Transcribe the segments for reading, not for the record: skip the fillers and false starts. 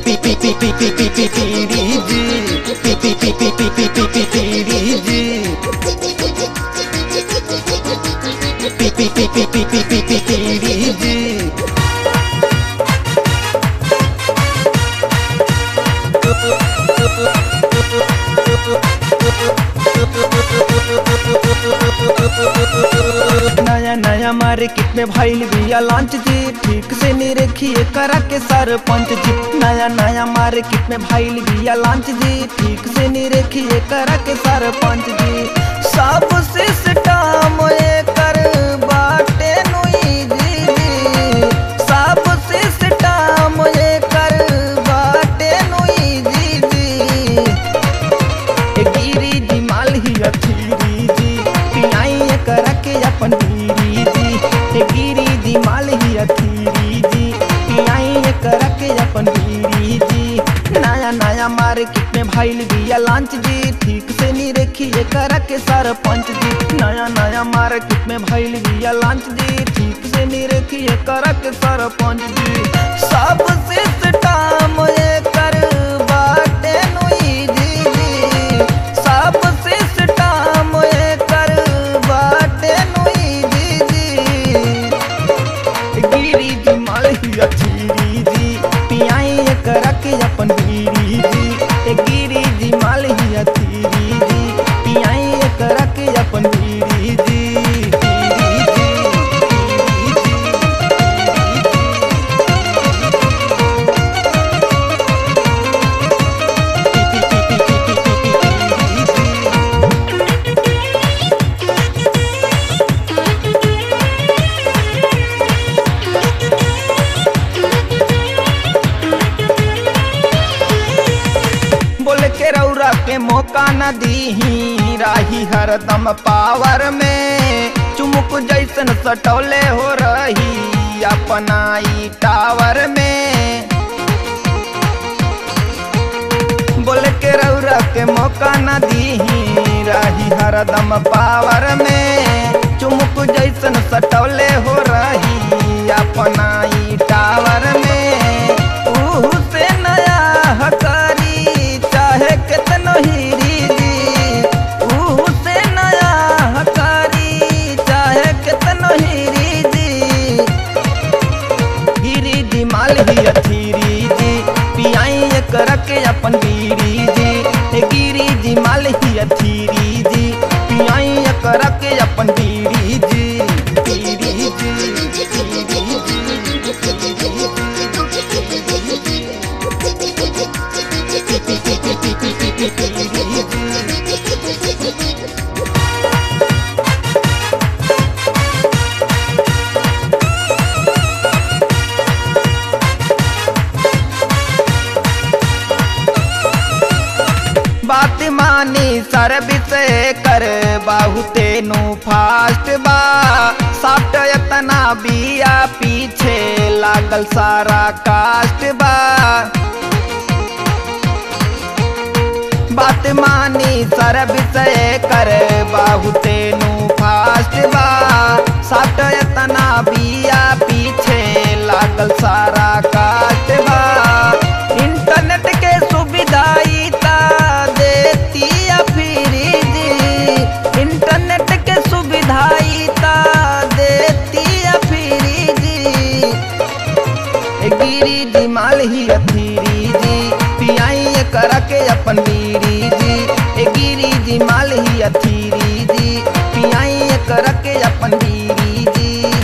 नया नया मार्केट में भइल बिया लॉन्च जी, ठीक से नहीं रखिए करा के सरपंच जी। नया नया मार्केट में भइल बिया लॉन्च जी, ठीक से नहीं रखिए करा के सरपंच जी। सब सिस्टम एकर बाटे नुई जी, सब सिस्टम एकर बाटे नुई जी। गिरी जी माल ही अथीरी जी, पियाई करा के अपन बीरी जी। गिरी जी माल ही अथीरी जी, पियाई करा के अपन बीरी जी। नया नया मार्केट में भइल बिया लॉन्च जी, ठीक से नहीं रखिए करा के सरपंच जी। नया नया मार्केट में भइल बिया लॉन्च जी, ठीक से नहीं रखिए करा के सरपंच जी। सब सिस्टम एकर बाटे नुई जी, सब सिस्टम एकर बाटे नुई जी। गिरी जी माल ही अथीरी जी, पियाई करा के अपन बीरी जी। गिरी जी माल ही अथीरी जी, पियाई करा के अपन बीरी जी। रौरा के मौका न दीही, राही हरदम पावर में। चुमुक जैसन सटौले हो रही अपनाई टावर में। बोले के रौरा के मौका न दीही, राही हरदम पावर में। चुमुक जैसन सटौले हो रही अपनाई टावर में। ऊह से नया हकारी चाहे कितनो हीरी जी, ऊह से नया हकारी चाहे कितनो हीरी जी। गिरी जी माल ही अथीरी जी, पियाई करा के अपन बीरी जी। गिरी जी माल ही अथीरी जी, पियाई करा के अपन बीरी जी। बीरी बात मानी सर्विस कर बहुते नु फास्ट बा। सॉफ्ट इतना बिया पीछे लागल सारा कास्ट बा। बात मानी सर्विस कर बहुते नु फास्ट बा। सॉफ्ट इतना बिया पीछे लागल सारा कास्ट बा। इंटरनेट के सुविधा देती या फ्री जी, इंटरनेट के सुविधा देती या फ्री जी। गिरी जी माल ही अथीरी जी, पियाई करा के अपन बीरी जी। गिरी जी माल ही अथीरी जी, पियाई करा के अपन बीरी जी।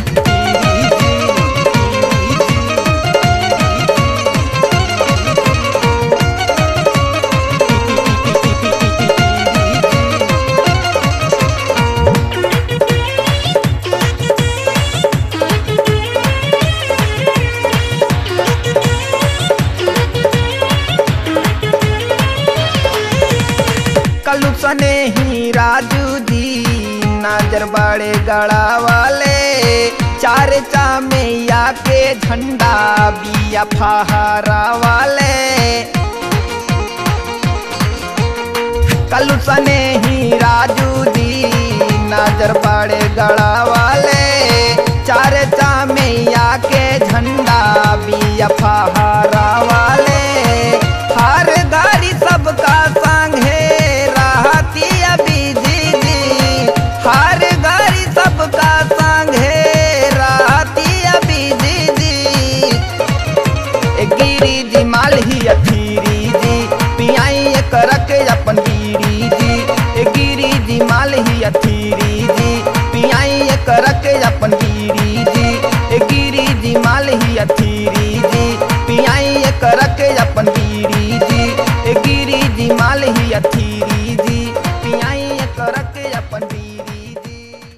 कलू सने ही राजू जी, नजर बड़े गड़ा वाले। चार चामैया के झंडा बिया फहरा वाले। कलू सने ही राजू जी, नजर बड़े गड़ा वाले। चार चामैया के झंडा बिया फहरा वाले। अपन गिरी जी, ए गिरी जी माल ही अथीरी जी, पियाई कर के अपन गिरी जी, ए गिरी जी माल ही अथीरी जी।